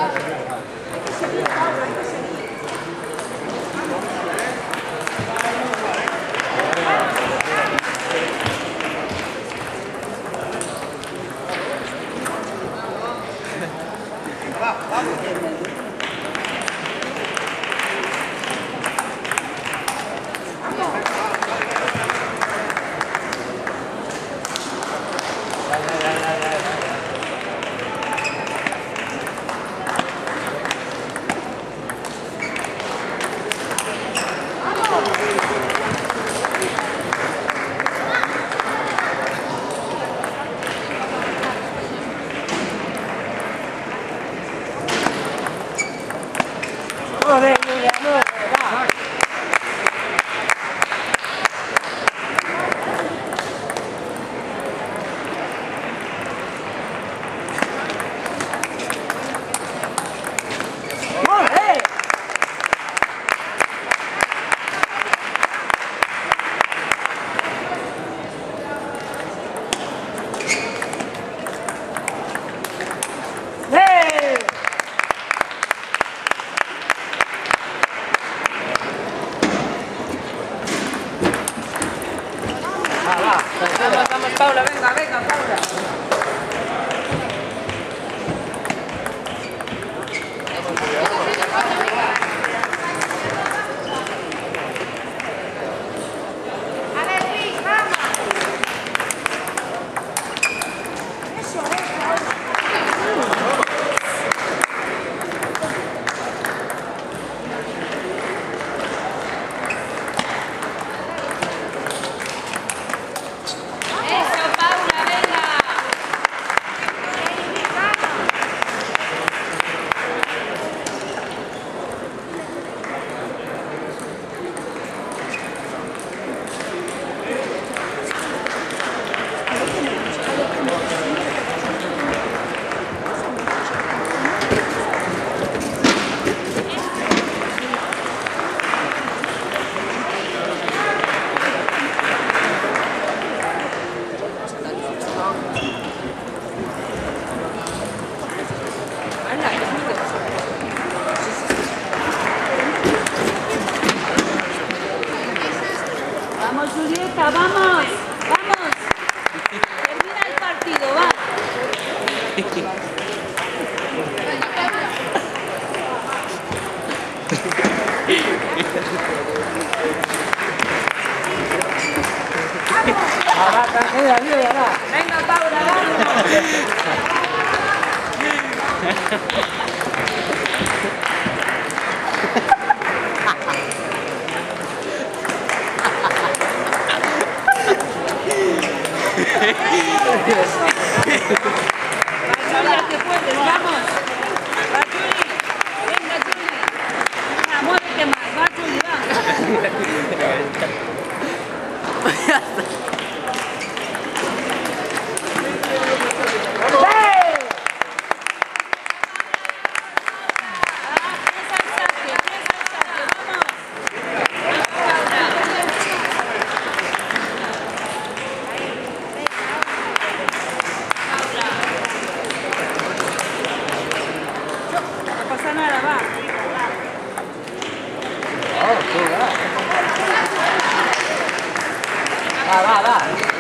Joder, Julia, no, va. ¡Joder! ¡Eh! Vamos, vamos, Paula, venga, venga, Paula. A ver, Luis, vamos. Eso, Eso, Paula, venga. vamos, Julieta, vamos. Vamos. Termina el partido, va. Ahora, tranquila, Julia, va. Venga, Paula, vamos. Julia, que puedes, vamos. Va, Juli. Venga, Juli. Venga, muévete más. Va, Juli, no pasa nada, va. Va, va, va.